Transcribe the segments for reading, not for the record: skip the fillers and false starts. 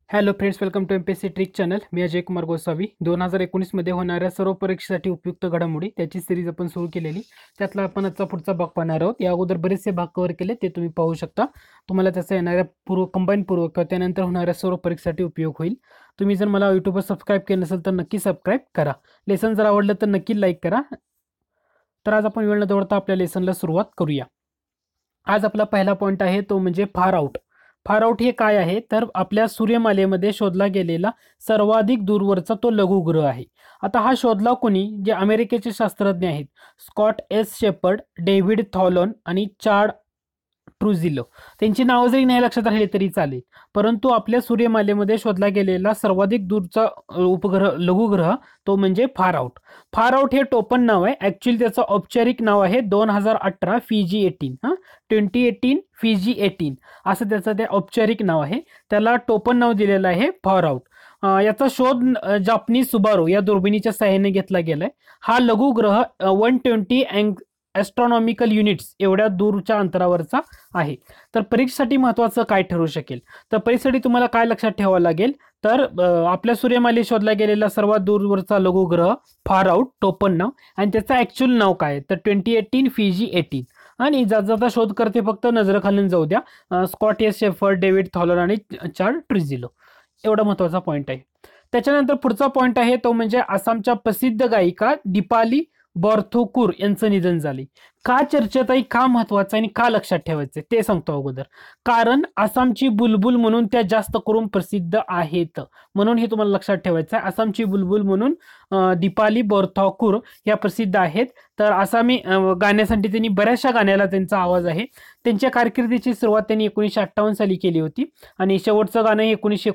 Hello friends, welcome to MPSC trick channel. मी अजय कुमार गोसावी. 2019 मध्ये होणाऱ्या सर्व परीक्षेसाठी उपयुक्त घडामोडी त्याची सिरीज आपण सुरू केलेली. त्यातला आपण आजचा पुढचा भाग पाहणार आहोत. या अगोदर बरेचसे भाग कव्हर केले, ते तुम्ही पाहू शकता. तुम्हाला त्याचा येणाऱ्या कंबाईन पूर्व किंवा त्यानंतर होणाऱ्या सर्व परीक्षेसाठी उपयोग होईल. तुम्ही जर मला युट्यूबवर सबस्क्राईब केलं नसेल तर नक्की सबस्क्राईब करा. लेसन जर आवडलं तर नक्की लाईक करा. तर आज आपण वेळ न दवडता आपल्या लेसनला सुरुवात करूया. आज आपला पहिला पॉईंट आहे तो म्हणजे फार आउट. फार आउट हे काय आहे तर आपल्या सूर्यमालेमध्ये शोधला गेलेला सर्वाधिक दूरवरचा तो लघुग्रह आहे. आता हा शोधला कोणी? जे अमेरिकेचे शास्त्रज्ञ आहेत, Scott S Shepard, David Tholen आणि चार्ड ट्रुझिलो. त्यांची नावं जरी नाही लक्षात राहिली तरी चालेल. परंतु आपल्या सूर्यमालेमध्ये शोधला गेलेला सर्वाधिक दूरचा उपग्रह लघुग्रह तो म्हणजे फार आउट. फार आउट हे टोपण नाव आहे. ऍक्च्युअली त्याचं औपचारिक नाव आहे 2018 फिजी 18. 2018 फिजी 18 असं त्याचं ते औपचारिक नाव आहे. त्याला टोपण नाव दिलेलं आहे फार आउट. याचा शोध जापनीज सुबारू या दुर्बिणीच्या सहाय्याने घेतला गेलाय. हा लघुग्रह 120 ॲस्ट्रॉनॉमिकल युनिट्स एवढ्या दूरच्या अंतरावरचा आहे. तर परीक्षेसाठी महत्त्वाचं काय ठरू शकेल? तर परीक्षेसाठी तुम्हाला काय लक्षात ठेवावं लागेल तर आपल्या सूर्यमालेत शोधला गेलेला सर्वात दूरवरचा लघुग्रह फार आउट टोपण नाव, आणि त्याचं ॲक्च्युअल नाव काय तर 2018 फिजी 18. आणि ज्याचा शोध करते फक्त नजर घालून जाऊ द्या, Scott S Shepherd, David Tholen आणि चार्ल्स ट्रुझिलो. एवढा महत्त्वाचा पॉईंट आहे. त्याच्यानंतर पुढचा पॉईंट आहे तो म्हणजे आसामच्या प्रसिद्ध गायिका दीपाली बोरफुकन यांचं निधन झाले. का चर्चेत आहे, का महत्वाचं आणि का लक्षात ठेवायचं ते सांगतो अगोदर. कारण आसामची बुलबुल म्हणून त्या जास्त करून प्रसिद्ध आहेत, म्हणून हे तुम्हाला लक्षात ठेवायचं आहे. आसामची बुलबुल म्हणून दीपाली बोरफुकन या प्रसिद्ध आहेत. तर आसामी गाण्यासाठी त्यांनी बऱ्याचशा गाण्याला त्यांचा आवाज आहे. त्यांच्या कारकिर्दीची सुरुवात त्यांनी 1958 साली केली होती आणि शेवटचं गाणं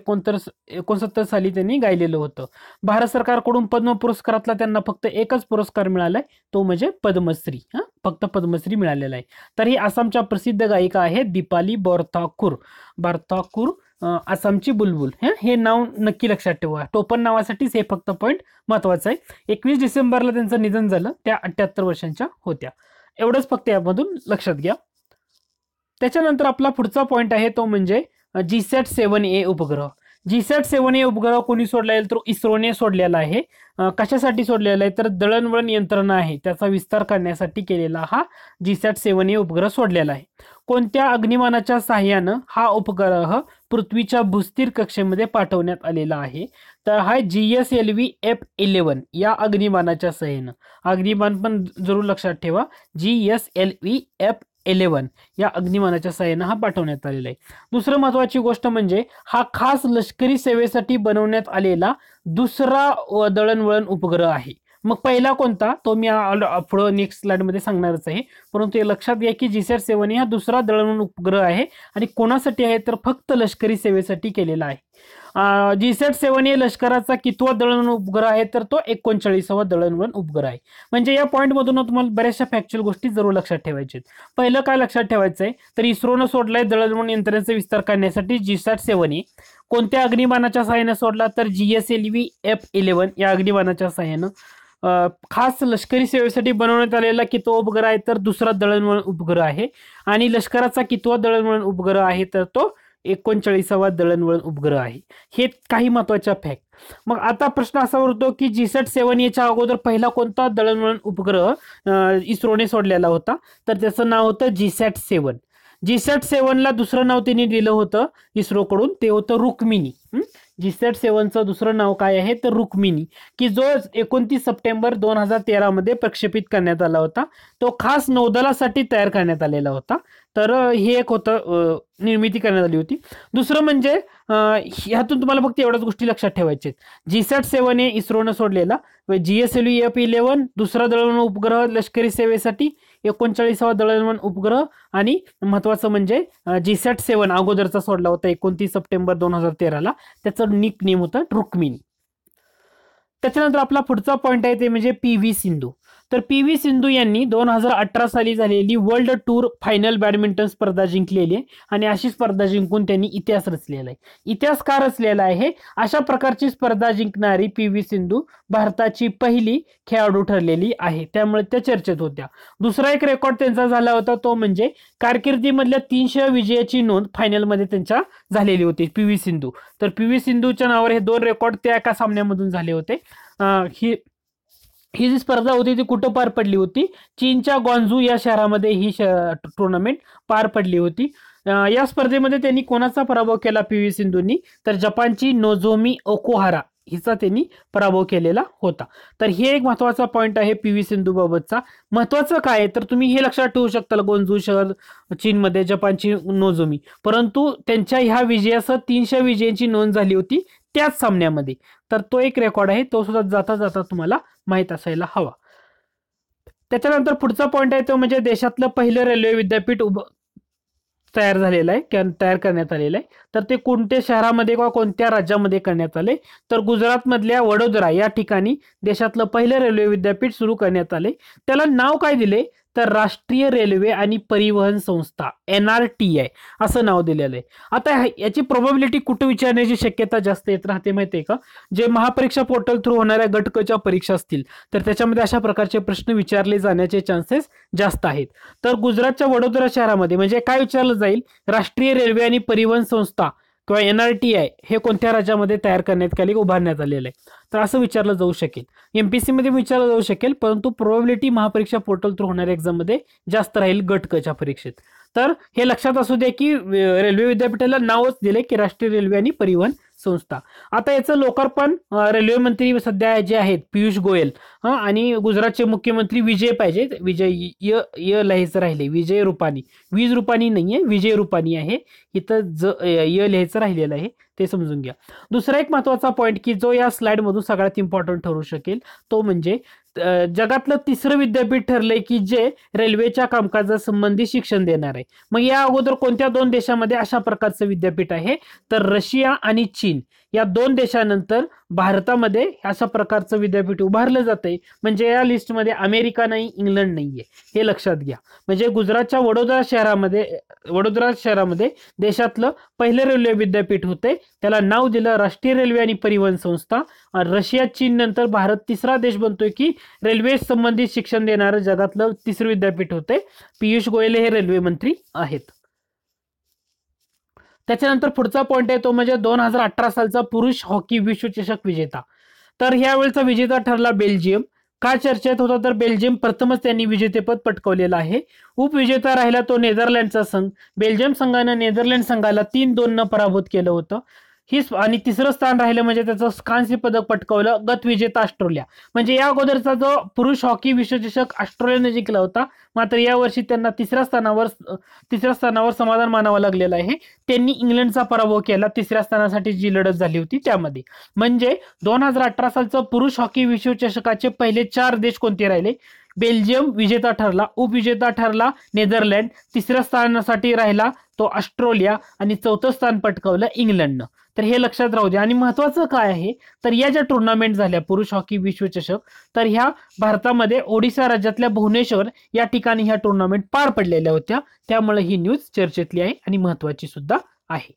1969 साली त्यांनी गायलेलं होतं. भारत सरकारकडून पद्म पुरस्कारातला त्यांना फक्त एकच पुरस्कार मिळालाय, तो म्हणजे पद्मश्री. फक्त पद्मश्री मिळालेला आहे. तर ही आसामच्या प्रसिद्ध गायिका आहेत दीपाली बोरफुकन. आसामची बुलबुल हे नाव नक्की लक्षात ठेवा. टोपण नावासाठीच हे फक्त पॉईंट महत्वाचं आहे. 21 डिसेंबरला त्यांचं निधन झालं. त्या 78 वर्षांच्या होत्या. एवढंच फक्त यामधून लक्षात घ्या. त्याच्यानंतर आपला पुढचा पॉईंट आहे तो म्हणजे GSAT-7A उपग्रह. GSAT-7A उपग्रह कोणी सोडला आहे तर इस्रोने सोडलेला आहे. कशासाठी सोडलेला आहे तर दळणवळण यंत्रणा आहे त्याचा विस्तार करण्यासाठी केलेला हा GSAT-7A उपग्रह सोडलेला आहे. कोणत्या अग्निमानाच्या साहाय्यानं हा उपग्रह पृथ्वीच्या भूस्थिर कक्षेमध्ये पाठवण्यात आलेला आहे तर हा GSLV F11 या अग्निमानाच्या साहाय्यानं. अग्निमान पण जरूर लक्षात ठेवा, GSLV F11 या अग्निमानाच्या साहाय्यानं हा पाठवण्यात आलेला आहे. दुसरं महत्वाची गोष्ट म्हणजे हा खास लष्करी सेवेसाठी बनवण्यात आलेला दुसरा दळणवळण उपग्रह आहे. मग पहिला कोणता तो मी पुढं नेक्स्ट स्लाइडमध्ये सांगणारच आहे. परंतु हे लक्षात घ्या की GSAT-7A हा दुसरा दळणवळण उपग्रह आहे आणि कोणासाठी आहे तर फक्त लष्करी सेवेसाठी केलेला आहे. GSAT-7A लष्कराचा कितवा दळणवळण उपग्रह आहे तर तो 39वा दळणवळण उपग्रह आहे. म्हणजे या पॉईंटमधून तुम्हाला बऱ्याचशा फॅक्च्युअल गोष्टी जरूर लक्षात ठेवायच्या. पहिलं काय लक्षात ठेवायचं आहे तर इस्रोनं सोडलाय दळणवळण यंत्रणेचा विस्तार करण्यासाठी GSAT-7A. कोणत्या अग्निमानाच्या सहाय्याने सोडला तर GSLV F11 या अग्निमानाच्या सहाय्यानं. खास लष्करी सेवेसाठी बनवण्यात आलेला कितवा उपग्रह आहे तर दुसरा दळणवळण उपग्रह आहे. आणि लष्कराचा कितवा दळणवळण उपग्रह आहे तर तो 39वा दळणवळण उपग्रह आहे. हे काही महत्वाच्या फॅक्ट. मग आता प्रश्न असा उरतो की GSAT-7A अगोदर पहिला कोणता दळणवळण उपग्रह इस्रोने सोडलेला होता तर त्याचं नाव होतं GSAT-7. GSAT-7ला दुसरं नाव त्यांनी दिलं होतं इस्रोकडून, ते होतं रुक्मिणी. GSAT-7चं दुसरं नाव काय आहे तर रुक्मिणी, की जो 29 सप्टेंबर 2013 मध्ये प्रक्षेपित करण्यात आला होता. तो खास नौदलासाठी तयार करण्यात आलेला होता. तर हे एक होतं, निर्मिती करण्यात आली होती. दुसरं म्हणजे ह्यातून तुम्हाला फक्त एवढ्याच गोष्टी लक्षात ठेवायच्या आहेत. GSAT-7A इस्रोनं सोडलेला, GSLV F11 दुसरा दळणवळण उपग्रह लष्करी सेवेसाठी, 39वा दळणवळण उपग्रह, आणि महत्वाचं म्हणजे GSAT-7 अगोदरचा सोडला होता 29 सप्टेंबर 2013ला, त्याचं निक नेम होतं रुक्मिणी. त्याच्यानंतर आपला पुढचा पॉईंट आहे ते म्हणजे PV सिंधू. तर पी.व्ही. सिंधू यांनी 2018 साली झालेली वर्ल्ड टूर फायनल बॅडमिंटन स्पर्धा जिंकलेली आहे आणि अशी स्पर्धा जिंकून त्यांनी इतिहास रचलेला आहे. इतिहास का रचलेला आहे? अशा प्रकारची स्पर्धा जिंकणारी पी.व्ही. सिंधू भारताची पहिली खेळाडू ठरलेली आहे, त्यामुळे त्या चर्चेत होत्या. दुसरा एक रेकॉर्ड त्यांचा झाला होता तो म्हणजे कारकिर्दीमधल्या 300 विजयाची नोंद फायनलमध्ये त्यांच्या झालेली होती पी.व्ही. सिंधू. तर पी.व्ही. सिंधूच्या नावावर हे 2 रेकॉर्ड त्या एका सामन्यामधून झाले होते. ही जी स्पर्धा होती ती कुठं पार पडली होती? चीनच्या ग्वांझू या शहरामध्ये ही टुर्नामेंट पार पडली होती. या स्पर्धेमध्ये त्यांनी कोणाचा पराभव केला पी.व्ही. सिंधूंनी? तर जपानची नोझोमी ओकुहारा हिचा त्यांनी पराभव केलेला होता. तर हे एक महत्वाचा पॉईंट आहे पी.व्ही. सिंधू बाबतचा. महत्वाचं काय तर तुम्ही हे लक्षात ठेवू शकता, ग्वांझू शहर चीनमध्ये, जपानची नोझोमी, परंतु त्यांच्या ह्या विजयासह 300 विजयांची नोंद झाली होती त्याच सामन्यामध्ये. तर तो एक रेकॉर्ड आहे, तो सुद्धा जाता जाता तुम्हाला माहित असायला हवा. त्याच्यानंतर पुढचा पॉईंट आहे तो म्हणजे देशातलं पहिलं रेल्वे विद्यापीठ तयार झालेलं आहे किंवा तयार करण्यात आलेलं आहे. तर ते कोणत्या शहरामध्ये किंवा कोणत्या राज्यामध्ये करण्यात आले? तर गुजरातमधल्या वडोदरा या ठिकाणी देशातलं पहिलं रेल्वे विद्यापीठ सुरू करण्यात आले. त्याला नाव काय दिले? तर राष्ट्रीय रेल्वे आणि परिवहन संस्था, NRTI असं नाव दिलेलं आहे. आता याची प्रोबॅबिलिटी कुठे विचारण्याची शक्यता जास्त येत राहते माहितीये का? जे महापरीक्षा पोर्टल थ्रू होणाऱ्या गटकच्या परीक्षा असतील तर त्याच्यामध्ये अशा प्रकारचे प्रश्न विचारले जाण्याचे चान्सेस जास्त आहेत. तर गुजरातच्या वडोदरा शहरामध्ये म्हणजे काय विचारलं जाईल? राष्ट्रीय रेल्वे आणि परिवहन संस्था किंवा NRTI हे कोणत्या राज्यामध्ये तयार करण्यात आले, उभारण्यात आलेलं आहे? तर असं विचारलं जाऊ शकेल. MPSC मध्ये विचारलं जाऊ शकेल, परंतु प्रोबॅबिलिटी महापरीक्षा पोर्टल थ्रू होणाऱ्या एक्झाममध्ये जास्त राहील गटकच्या परीक्षेत. तर हे लक्षात असू दे की रेल्वे विद्यापीठाला नावच दिले की राष्ट्रीय रेल्वे आणि परिवहन संस्था. आता याचं लोकार्पण रेल्वे मंत्री सध्या जे आहेत पियुष गोयल आणि गुजरातचे मुख्यमंत्री विजय लिहायचं राहिले, विजय रुपानी, वीज रुपानी नाहीये, विजय रुपानी आहे, इथं लिहायचं राहिलेलं आहे, ते समजून घ्या. दुसरा एक महत्वाचा पॉईंट की जो या स्लाइड मधून सगळ्यात इम्पॉर्टंट ठरू शकेल तो म्हणजे जगातलं तिसरं विद्यापीठ ठरलंय की जे रेल्वेच्या कामकाजासंबंधी शिक्षण देणार आहे. मग या अगोदर कोणत्या 2 देशामध्ये अशा प्रकारचं विद्यापीठ आहे? तर रशिया आणि चीन या 2 देशानंतर भारतामध्ये अशा प्रकारचं विद्यापीठ उभारलं जातंय. म्हणजे या लिस्टमध्ये अमेरिका नाही, इंग्लंड नाहीये, हे लक्षात घ्या. म्हणजे गुजरातच्या वडोदरा शहरामध्ये देशातलं पहिलं रेल्वे विद्यापीठ होते, त्याला नाव दिलं राष्ट्रीय रेल्वे आणि परिवहन संस्था. रशिया चीन नंतर भारत तिसरा देश बनतोय की रेल्वे संबंधित शिक्षण देणारं जगातलं तिसरं विद्यापीठ होते. पियुष गोयल हे रेल्वे मंत्री आहेत. त्याच्यानंतर पुढचा पॉईंट आहे तो म्हणजे 2018 सालचा पुरुष हॉकी विश्वचषक विजेता. तर ह्यावेळेचा विजेता ठरला बेल्जियम. का चर्चेत होता? तर बेल्जियम प्रथमच त्यांनी विजेतेपद पटकावलेलं आहे. उपविजेता राहिला तो नेदरलँडचा संघ. बेल्जियम संघानं नेदरलँड संघाला 3-2 पराभूत केलं होतं. आणि तिसरं स्थान राहिलं म्हणजे त्याचं कांस्य पदक पटकावलं गतविजेता ऑस्ट्रेलिया. म्हणजे या अगोदरचा जो पुरुष हॉकी विश्वचषक ऑस्ट्रेलियाने जिंकला होता, मात्र यावर्षी त्यांना तिसऱ्या स्थानावर समाधान मानावं लागलेलं आहे. त्यांनी इंग्लंडचा पराभव केला तिसऱ्या स्थानासाठी जी लढत झाली होती त्यामध्ये. म्हणजे 2018 सालचं पुरुष हॉकी विश्वचषकाचे पहिले 4 देश कोणते राहिले? बेल्जियम विजेता ठरला, उपविजेता ठरला नेदरलँड, तिसऱ्या स्थानासाठी राहिला तो ऑस्ट्रेलिया आणि चौथं स्थान पटकावलं इंग्लंडनं. तर हे लक्षात राहू दे. आणि महत्वाचं काय आहे तर या ज्या टुर्नामेंट झाल्या पुरुष हॉकी विश्वचषक, तर ह्या भारतामध्ये ओडिशा राज्यातल्या भुवनेश्वर या ठिकाणी ह्या टुर्नामेंट पार पडलेल्या होत्या. त्यामुळे ही न्यूज चर्चेतली आहे आणि महत्वाची सुद्धा आहे.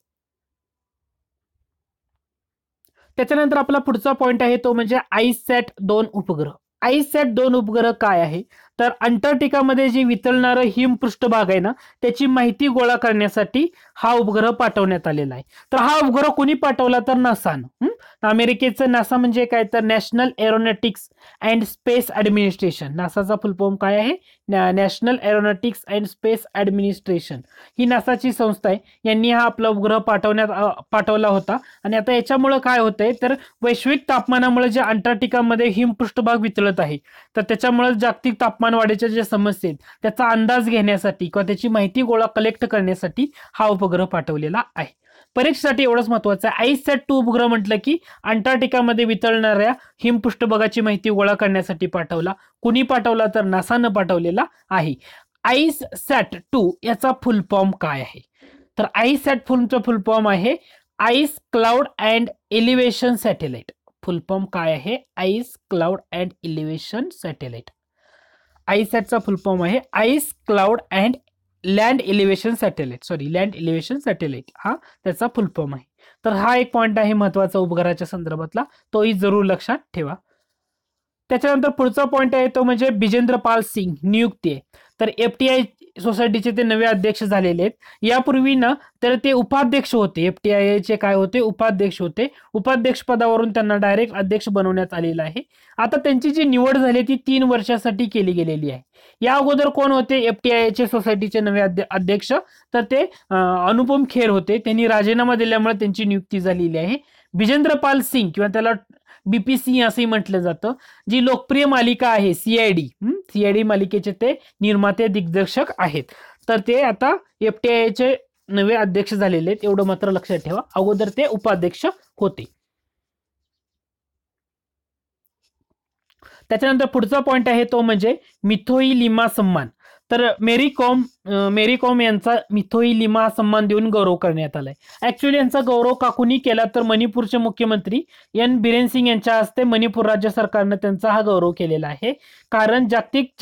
त्याच्यानंतर आपला पुढचा पॉईंट आहे तो म्हणजे ICESat-2 उपग्रह. ICESat-2 उपग्रह काय आहे? तर अंटार्क्टिकामध्ये जे वितळणारं हिम पृष्ठभाग आहे ना, त्याची माहिती गोळा करण्यासाठी हा उपग्रह पाठवण्यात आलेला आहे. तर हा उपग्रह कोणी पाठवला? तर नासानं. अमेरिकेचं नासा म्हणजे काय? तर National Aeronautics and Space Administration. नासाचा फुल फॉर्म काय आहे? National Aeronautics and Space Administration ही नासाची संस्था आहे. यांनी हा आपला उपग्रह पाठवला होता. आणि आता याच्यामुळे काय होतंय तर वैश्विक तापमानामुळे जे अंटार्क्टिकामध्ये हिम पृष्ठभाग वितळत आहे, तर त्याच्यामुळे जागतिक तापमान वाढीच्या ज्या समस्या आहेत त्याचा अंदाज घेण्यासाठी किंवा त्याची माहिती कलेक्ट करण्यासाठी हा उपग्रह पाठवलेला आहे. परीक्षेसाठी एवढंच महत्वाचं आहे. ICESat-2 उपग्रह म्हटलं की अंटार्क्टिकामध्ये वितळणाऱ्या हिम पृष्ठभागाची माहिती गोळा करण्यासाठी पाठवला. कुणी पाठवला? तर नासानं पाठवलेला आहे. ICESat-2 याचा फुल फॉर्म काय आहे? तर ICESat फुल फॉर्म आहे ice cloud and elevation satellite. Full form काय आहे? Ice cloud and elevation satellite. आयसॅटचा फुल फॉर्म आहे ice cloud and land elevation satellite, land elevation satellite हा त्याचा फुल फॉर्म आहे. तर हा एक पॉईंट आहे महत्वाचा उपग्रहाच्या संदर्भातला, तोही जरूर लक्षात ठेवा. त्याच्यानंतर पुढचा पॉईंट आहे तो म्हणजे बिजेंद्र पाल सिंग नियुक्ती आहे. तर FTI सोसायटीचे ते नवे अध्यक्ष झालेले आहेत. यापूर्वी ना तर ते उपाध्यक्ष होते, FTI चे काय होते, उपाध्यक्ष होते. उपाध्यक्ष पदावरून त्यांना डायरेक्ट अध्यक्ष बनवण्यात आलेलं आहे. आता त्यांची जी निवड झाली ती 3 वर्षासाठी केली गेलेली आहे. या अगोदर कोण होते FTI चे सोसायटीचे नवे अध्यक्ष, तर ते अनुपम खेर होते. त्यांनी राजीनामा दिल्यामुळे त्यांची नियुक्ती झालेली आहे. बिजेंद्र पाल सिंग किंवा त्याला BPC असंही म्हटलं जातं, जी लोकप्रिय मालिका आहे CID मालिकेचे ते निर्माते दिग्दर्शक आहेत. तर ते आता FTI चे नवे अध्यक्ष झालेले आहेत, एवढं मात्र लक्षात ठेवा. अगोदर ते उपाध्यक्ष होते. त्याच्यानंतर पुढचा पॉईंट आहे तो म्हणजे मिथोई लिमा सन्मान. तर मेरी कॉम यांचा मिथोई लिमा सन्मान देऊन गौरव करण्यात आलाय. ऍक्च्युअली यांचा गौरव काकुनी केला तर मणिपूरचे मुख्यमंत्री बिरेन सिंग यांच्या हस्ते मणिपूर राज्य सरकारनं त्यांचा हा गौरव केलेला आहे. कारण जागतिक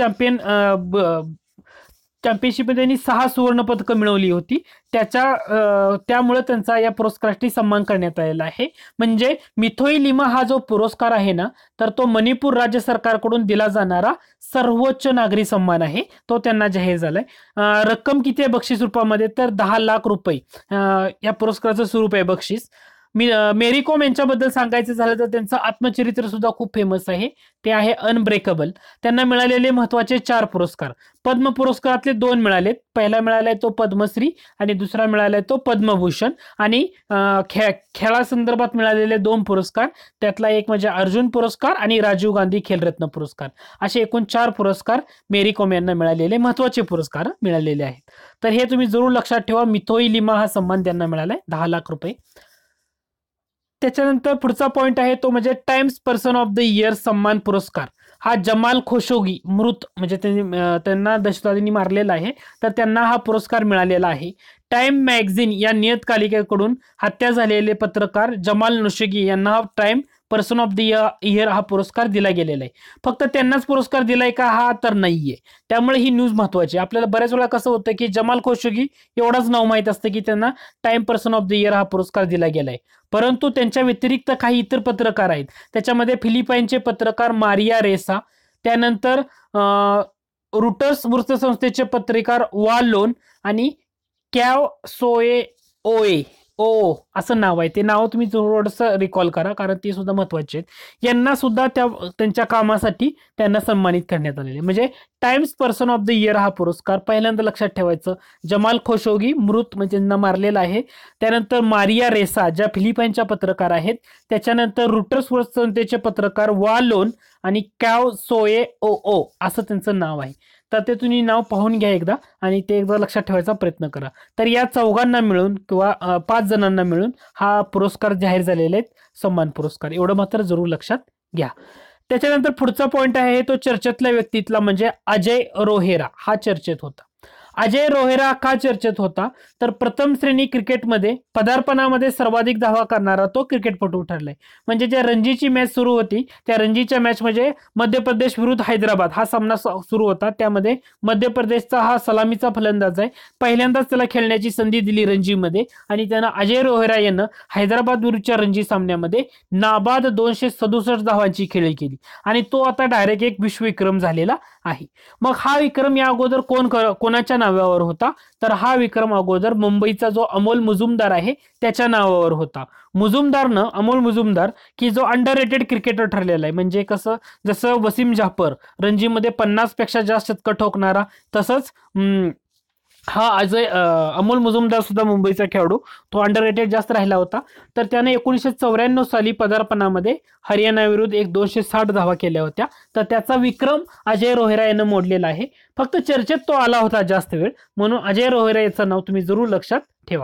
चॅम्पियनशिपमध्ये त्यांनी 6 सुवर्ण पदकं मिळवली होती. त्यामुळे त्यांचा या पुरस्कारासाठी सन्मान करण्यात आलेला आहे. म्हणजे मिथोई लिमा हा जो पुरस्कार आहे ना, तर तो मणिपूर राज्य सरकारकडून दिला जाणारा सर्वोच्च नागरी सन्मान आहे, तो त्यांना जाहीर झालाय. रक्कम किती आहे बक्षीस रूपामध्ये, तर 10 लाख रुपये या पुरस्काराचं स्वरूप आहे बक्षीस. मेरी कॉम यांच्याबद्दल सांगायचं झालं तर त्यांचं आत्मचरित्र सुद्धा खूप फेमस आहे, ते आहे अनब्रेकेबल. त्यांना मिळालेले महत्वाचे 4 पुरस्कार. पद्म पुरस्कारातले 2 मिळालेत. पहिला मिळालाय तो पद्मश्री आणि दुसरा मिळालाय तो पद्मभूषण. आणि खेळासंदर्भात मिळालेले 2 पुरस्कार, त्यातला एक म्हणजे अर्जुन पुरस्कार आणि राजीव गांधी खेलरत्न पुरस्कार, असे एकूण 4 पुरस्कार मेरी कॉम यांना मिळालेले महत्वाचे पुरस्कार मिळालेले आहेत. तर हे तुम्ही जरूर लक्षात ठेवा. मिथोई लिमा हा सन्मान त्यांना मिळालाय 10 लाख रुपये. त्याच्यानंतर पुढचा पॉइंट आहे तो म्हणजे Times person of the year सन्मान पुरस्कार. हा जमाल खोशोगी मृत म्हणजे त्यांना दहशतवाद्यांनी मारलेला आहे, तर त्यांना हा पुरस्कार मिळालेला आहे. टाइम मॅगझिन या नियतकालिकेकडून हत्या झालेले पत्रकार जमाल नोशगी यांना हा Time person of the year हा पुरस्कार दिला गेलेला आहे. फक्त त्यांनाच पुरस्कार दिलाय का, हा तर नाहीये. त्यामुळे ही न्यूज महत्वाची. आपल्याला बऱ्याच वेळा कसं होतं की जमाल खोशोगी एवढंच नाव माहित असतं की त्यांना Time person of the year हा पुरस्कार दिला गेलाय, परंतु त्यांच्या व्यतिरिक्त काही इतर पत्रकार आहेत. त्याच्यामध्ये फिलिपाईनचे पत्रकार मारिया रेसा, त्यानंतर रुटर्स वृत्तसंस्थेचे पत्रकार वा लोन आणि कॅव सोए ओए असं नाव आहे. ते नाव तुम्ही थोडंसं रिकॉल करा, कारण ते सुद्धा महत्वाचे आहेत. यांना सुद्धा त्यांच्या कामासाठी त्यांना सन्मानित करण्यात आलेले. म्हणजे Times person of the year हा पुरस्कार पहिल्यांदा लक्षात ठेवायचं. जमाल खोशोगी मृत म्हणजे त्यांना मारलेला आहे. त्यानंतर मारिया रेसा ज्या फिलिपाईनच्या पत्रकार आहेत. त्याच्यानंतर रुटर्स वृत्तसंस्थेचे पत्रकार वा लोन आणि कॅव सोए असं त्यांचं नाव आहे. तर ते तुम्ही नाव पाहून घ्या एकदा आणि ते एकदा लक्षात ठेवायचा प्रयत्न करा. तर या 4घांना मिळून किंवा 5 जणांना मिळून हा पुरस्कार जाहीर झालेले आहेत, सन्मान पुरस्कार. एवढं मात्र जरूर लक्षात घ्या. त्याच्यानंतर पुढचा पॉइंट आहे तो चर्चेतल्या व्यक्तीतला म्हणजे अजय रोहेरा हा चर्चेत होता. अजय रोहेरा का चर्चेत होता, तर प्रथम श्रेणी क्रिकेटमध्ये पदार्पणामध्ये सर्वाधिक धावा करणारा तो क्रिकेटपटू ठरलाय. म्हणजे ज्या रणजीची मॅच सुरू होती, त्या रणजीच्या मॅच म्हणजे मध्य प्रदेश विरुद्ध हैदराबाद हा सामना सुरू होता. त्यामध्ये मध्य प्रदेशचा हा सलामीचा फलंदाज आहे. पहिल्यांदाच त्याला खेळण्याची संधी दिली रणजीमध्ये आणि त्यानं अजय रोहेरा यानं हैदराबाद विरुद्धच्या रणजी सामन्यामध्ये नाबाद 267 धावांची खेळी केली आणि तो आता डायरेक्ट एक विश्वविक्रम झालेला आहे. मग हा विक्रम या अगोदर कोणाच्या नावावर होता, तर हा विक्रम अगोदर मुंबईचा जो अमोल मुजुमदार आहे त्याच्या नावावर होता. अमोल मुजुमदार की जो अंडररेटेड क्रिकेटर ठरलेला आहे. म्हणजे कसं, जसं वसीम जाफर रणजीमध्ये 50 पेक्षा जास्त शतकं ठोकणारा, तसंच हा अमोल मुजुमदार सुद्धा मुंबईचा खेळाडू, तो अंडररेटेड जास्त राहिला होता. तर त्याने 1994 साली पदार्पणामध्ये हरियाणा विरुद्ध 260 धावा केल्या होत्या. तर त्याचा विक्रम अजय रोहेरा यानं मोडलेला आहे. फक्त चर्चेत तो आला होता जास्त वेळ, म्हणून अजय रोहेरा याचं नाव तुम्ही जरूर लक्षात ठेवा.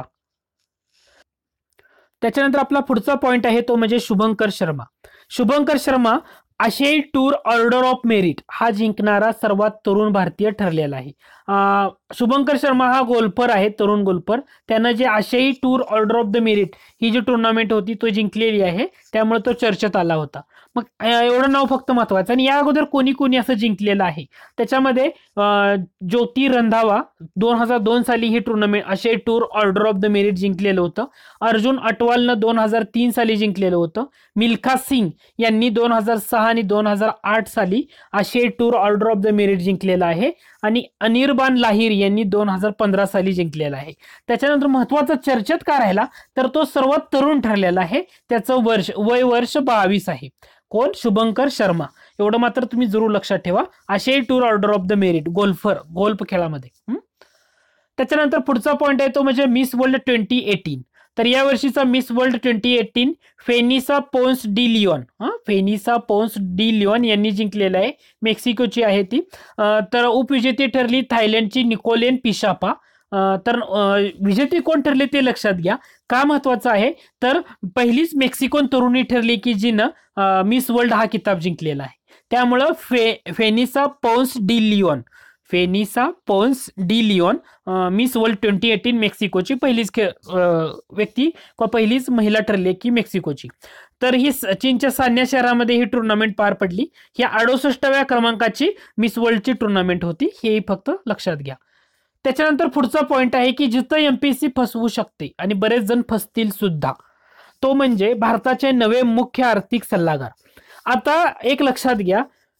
त्याच्यानंतर आपला पुढचा पॉइंट आहे तो म्हणजे शुभंकर शर्मा. आशियाई टूर ऑर्डर ऑफ मेरिट हा जिंकणारा सर्वात तरुण भारतीय ठरलेला आहे. शुभंकर शर्मा हा गोल्फर आहे, तरुण गोल्फर. त्यानं जे आशियाई tour order of the merit ही जी टुर्नामेंट होती तो जिंकलेली आहे, त्यामुळे तो चर्चेत आला होता. मग एवढं नाव फक्त महत्वाचं. आणि या अगोदर कोणी कोणी असं जिंकलेलं आहे त्याच्यामध्ये ज्योती रंधावा 2002 साली ही टुर्नामेंट आशियाई tour order of the merit जिंकलेलं होतं. अर्जुन अटवालनं 2003 साली जिंकलेलं होतं. मिल्खा सिंग यांनी 2006 आणि 2008 साली आशियाई tour order of the merit जिंकलेला आहे. आणि अनिर्बान लाहिर यांनी 2015 साली जिंकलेला आहे. त्याच्यानंतर महत्वाचं चर्चेत का राहिला तर तो सर्वात तरुण ठरलेला आहे. त्याचं वय वर्ष 22 आहे. कोण? शुभंकर शर्मा. एवढं मात्र तुम्ही जरूर लक्षात ठेवा. आशियाई tour order of the merit golfer, golf खेळामध्ये. त्याच्यानंतर पुढचा पॉईंट आहे तो म्हणजे मिस वर्ल्ड 2018. तर या वर्षीचा Miss World 2018 Vanessa Ponce de Leon, Vanessa Ponce de Leon यांनी जिंकलेला आहे. मेक्सिकोची आहे ती. तर उपविजेती ठरली थायलंडची निकोलेन पिशापा. तर विजेती कोण ठरले ते लक्षात घ्या. का महत्वाचं आहे तर पहिलीच मेक्सिकोन तरुणी ठरली की जिनं मिस वर्ल्ड हा किताब जिंकलेला आहे. त्यामुळं Vanessa Ponce de Leon, Vanessa Ponce de Leon Miss World 2018 मेक्सिकोची पहिलीच व्यक्ती व पहिलीच महिला ठरली की मेक्सिकोची. तर ही चीनच्या सान्या शहरामध्ये ही टुर्नामेंट पार पडली. ही 68व्या क्रमांकाची मिस वर्ल्डची टुर्नामेंट होती, हे फक्त लक्षात घ्या. त्याच्यानंतर पुढचा पॉइंट आहे की जिथं एमपीएससी फसवू शकते आणि बरेच जण फसतील सुद्धा, तो म्हणजे भारताचे नवे मुख्य आर्थिक सल्लागार. आता एक लक्षात घ्या,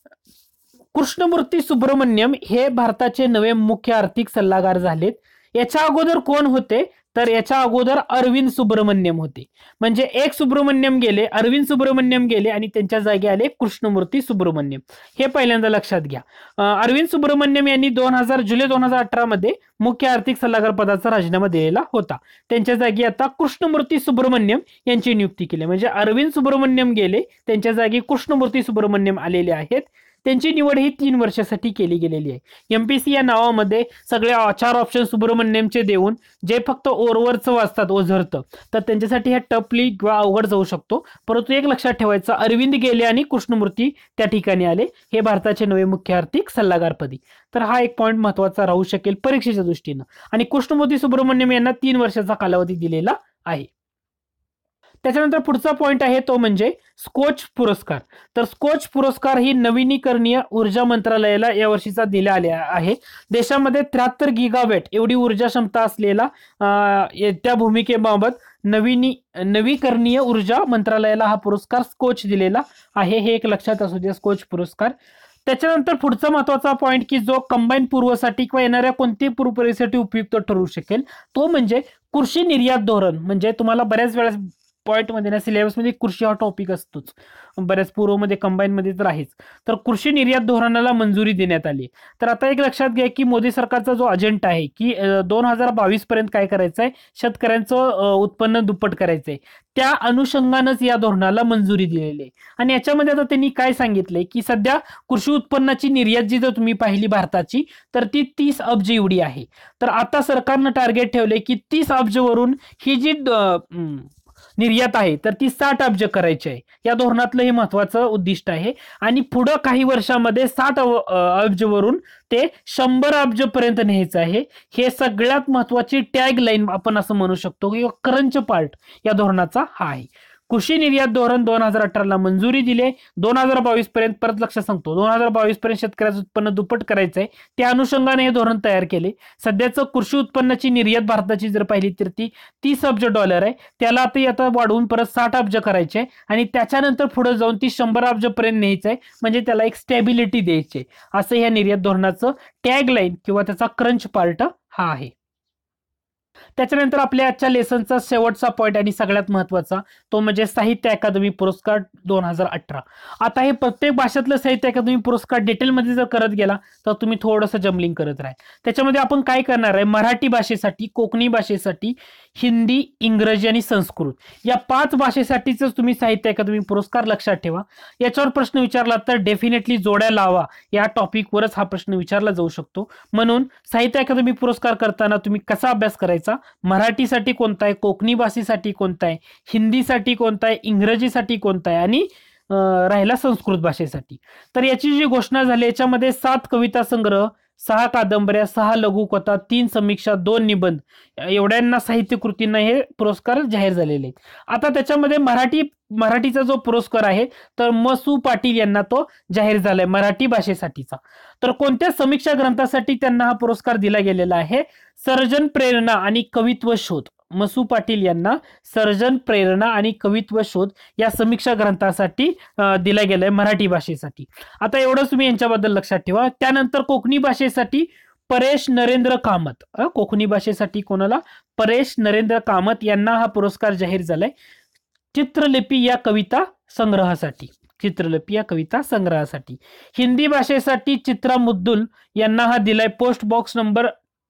कृष्णमूर्ती सुब्रमण्यम हे भारताचे नवे मुख्य आर्थिक सल्लागार झालेत. याच्या अगोदर कोण होते तर याच्या अगोदर अरविंद सुब्रमण्यम होते. म्हणजे एक सुब्रमण्यम गेले, अरविंद सुब्रमण्यम गेले आणि त्यांच्या जागी आले कृष्णमूर्ती सुब्रमण्यम. हे पहिल्यांदा लक्षात घ्या. अरविंद सुब्रमण्यम यांनी जुलै 2018 मध्ये मुख्य आर्थिक सल्लागार पदाचा राजीनामा दिलेला होता. त्यांच्या जागी आता कृष्णमूर्ती सुब्रमण्यम यांची नियुक्ती केली. म्हणजे अरविंद सुब्रमण्यम गेले, त्यांच्या जागी कृष्णमूर्ती सुब्रमण्यम आलेले आहेत. त्यांची निवड ही 3 वर्षासाठी केली गेलेली आहे. एमपीसी या नावामध्ये सगळे 4 ऑप्शन सुब्रमण्यमचे देऊन जे फक्त ओरवरचं वाचतात ओझरतं तर त्यांच्यासाठी हे टफली किंवा अवघड जाऊ शकतो. परंतु एक लक्षात ठेवायचं, अरविंद गेले आणि कृष्णमूर्ती त्या ठिकाणी आले. हे भारताचे नवे मुख्य आर्थिक सल्लागारपदी. तर हा एक पॉईंट महत्वाचा राहू शकेल परीक्षेच्या दृष्टीनं. आणि कृष्णमूर्ती सुब्रमण्यम यांना 3 वर्षाचा कालावधी दिलेला आहे. त्याच्यानंतर पुढचा पॉइंट आहे तो म्हणजे स्कोच पुरस्कार. तर स्कोच पुरस्कार ही नवीनीकरणीय ऊर्जा मंत्रालयाला या वर्षीचा दिला आला आहे. देशामध्ये 73 गिगावॅट एवढी ऊर्जा क्षमता असलेला त्या भूमिकेबाबत नवीकरणीय ऊर्जा मंत्रालयाला हा पुरस्कार स्कोच दिलेला आहे. हे एक लक्षात असू द्या, स्कोच पुरस्कार. त्याच्यानंतर पुढचा महत्वाचा पॉइंट की जो कंबाईन पूर्वसाठी किंवा येणाऱ्या कोणत्याही पूर्व परीक्षेसाठी उपयुक्त ठरू शकेल तो म्हणजे कृषी निर्यात धोरण. म्हणजे तुम्हाला बऱ्याच वेळा पॉईंट मध्ये ना सिलेबसमध्ये कृषी हा टॉपिक असतोच, बऱ्याच पूर्वमध्ये कंबाईन मध्ये तर आहेच. तर कृषी निर्यात धोरणाला मंजुरी देण्यात आली. तर आता एक लक्षात घ्या की मोदी सरकारचा जो अजेंडा आहे की 2022 पर्यंत काय करायचं आहे, शेतकऱ्यांचं उत्पन्न दुप्पट करायचं आहे, त्या अनुषंगानंच या धोरणाला मंजुरी दिलेली आहे. आणि याच्यामध्ये आता त्यांनी काय सांगितलंय की सध्या कृषी उत्पन्नाची निर्यात जी जर तुम्ही पाहिली भारताची तर ती 30 अब्ज एवढी आहे. तर आता सरकारनं टार्गेट ठेवलंय की 30 अब्ज वरून ही जी निर्यात आहे तर ती 60 अब्ज करायची आहे. या धोरणातलं हे महत्वाचं उद्दिष्ट आहे. आणि पुढं काही वर्षामध्ये 60 अब्ज वरून ते 100 अब्ज पर्यंत न्यायचं आहे. हे सगळ्यात महत्वाची टॅग लाईन आपण असं म्हणू शकतो किंवा क्रंच पार्ट या धोरणाचा हा आहे. कृषी निर्यात धोरण 2018 ला मंजुरी दिली. 2022 पर्यंत, परत लक्षात सांगतो, 2022 पर्यंत शेतकऱ्याचं उत्पन्न दुप्पट करायचं आहे. त्या अनुषंगाने हे धोरण तयार केले. सध्याचं कृषी उत्पन्नाची निर्यात भारताची जर पाहिली तर ती $30 अब्ज आहे. त्याला आता वाढवून परत 60 अब्ज करायचे आहे आणि त्याच्यानंतर पुढे जाऊन ती 100 अब्ज पर्यंत न्यायचं आहे. म्हणजे त्याला एक स्टॅबिलिटी द्यायची आहे. असं या निर्यात धोरणाचं टॅग लाईन किंवा त्याचा क्रंच पार्ट हा आहे. त्याच्यानंतर आपल्या आजच्या लेसनचा शेवटचा पॉईंट आणि सगळ्यात महत्वाचा तो म्हणजे साहित्य अकादमी पुरस्कार 2018. आता हे प्रत्येक भाषेतलं साहित्य अकादमी पुरस्कार डिटेलमध्ये जर करत गेला तर तुम्ही थोडंसं जमलिंग करत राहा. त्याच्यामध्ये आपण काय करणार आहे, मराठी भाषेसाठी, कोकणी भाषेसाठी, हिंदी, इंग्रजी आणि संस्कृत या 5 भाषेसाठीच तुम्ही साहित्य अकादमी पुरस्कार लक्षात ठेवा. याच्यावर प्रश्न विचारला तर डेफिनेटली जोड्या लावा या टॉपिकवरच हा प्रश्न विचारला जाऊ शकतो. म्हणून साहित्य अकादमी पुरस्कार करताना तुम्ही कसा अभ्यास करायचा, मराठीसाठी कोणता आहे, कोकणी भाषेसाठी कोणता आहे, हिंदीसाठी कोणता आहे, इंग्रजीसाठी कोणता आहे आणि राहिला संस्कृत भाषेसाठी. तर याची जी घोषणा झाली याच्यामध्ये 7 कविता संग्रह, 6 कादंबऱ्या, 6 लघुकथा, 3 समीक्षा, 2 निबंध एवढ्यांना साहित्य कृतींना हे पुरस्कार जाहीर झालेले आहेत. आता त्याच्यामध्ये मराठीचा जो पुरस्कार आहे तर मसू पाटील यांना तो जाहीर झालाय मराठी भाषेसाठीचा. तर कोणत्या समीक्षा ग्रंथासाठी त्यांना हा पुरस्कार दिला गेलेला आहे? सर्जन प्रेरणा आणि कवित्व शोध. मसू पाटील यांना सर्जन प्रेरणा आणि कवित्व शोध या समीक्षा ग्रंथासाठी दिला गेलाय मराठी भाषेसाठी. आता एवढंच तुम्ही यांच्याबद्दल लक्षात ठेवा. त्यानंतर कोकणी भाषेसाठी परेश नरेंद्र कामत, कोकणी भाषेसाठी कोणाला? परेश नरेंद्र कामत यांना हा पुरस्कार जाहीर झालाय चित्रलिपी या कविता संग्रहासाठी. चित्रलिपी या कविता संग्रहासाठी. हिंदी भाषेसाठी चित्रा मुद्दुल यांना हा दिलाय post box number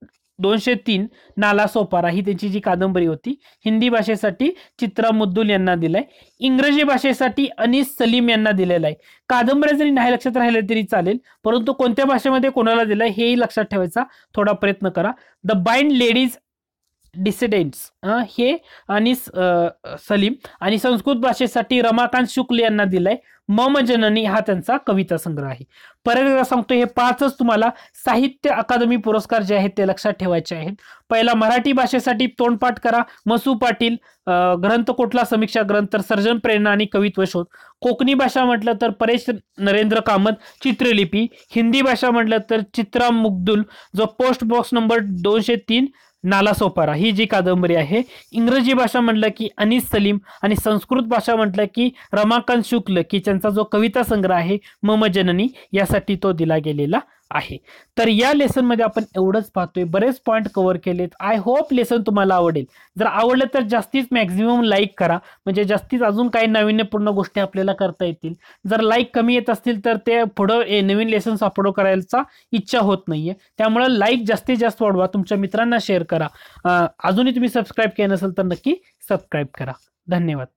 203 Nala Sopara ही त्यांची जी कादंबरी होती. हिंदी भाषेसाठी चित्रा मुद्दुल यांना दिलाय. इंग्रजी भाषेसाठी अनीस सलीम यांना दिलेला आहे. कादंबऱ्या जरी नाही लक्षात राहिले तरी चालेल, परंतु कोणत्या भाषेमध्ये कोणाला दिलाय हेही लक्षात ठेवायचा थोडा प्रयत्न करा. द बाइंड लेडीज डिसिडेंट्स हे अनीस सलीम. आणि संस्कृत भाषेसाठी रमाकांत शुक्ल यांना दिलाय मम जननी हा त्यांचा कविता संग्रह आहे. परत एकदा सांगतो, हे 5च तुम्हाला साहित्य अकादमी पुरस्कार जे आहेत ते लक्षात ठेवायचे आहेत. पहिला मराठी भाषेसाठी तोंडपाठ करा, मसू पाटील ग्रंथ कुठला समीक्षा ग्रंथ तर सर्जन प्रेरणा आणि कवित्व शोध. कोकणी भाषा म्हटलं तर परेश नरेंद्र कामत चित्रलिपी. हिंदी भाषा म्हटलं तर चित्रा मुग्दुल जो post box number 203 Nala Sopara ही जी कादंबरी आहे. इंग्रजी भाषा म्हटलं की अनीस सलीम आणि संस्कृत भाषा म्हटलं की रमाकांत शुक्ल की त्यांचा जो कविता संग्रह आहे मम जननी यासाठी तो दिला गेलेला आहे. तर या लेसन मध्ये आपण एवढंच पाहतोय, बरेच पॉइंट कव्हर केलेत. आय होप लेसन तुम्हाला आवडेल. जर आवडलं तर जास्तीत मॅक्झिमम लाईक करा, म्हणजे जास्तीत अजून काही नाविन्यपूर्ण गोष्टी आपल्याला करता येतील. जर लाईक कमी येत असतील तर ते पुढे नवीन लेसन्स अपलोड करायचा इच्छा होत नाहीये. त्यामुळे लाईक जास्तीत जास्त वाढवा, तुमच्या मित्रांना शेअर करा. अजूनही तुम्ही सबस्क्राईब केलं नसेल तर नक्की सबस्क्राईब करा. धन्यवाद.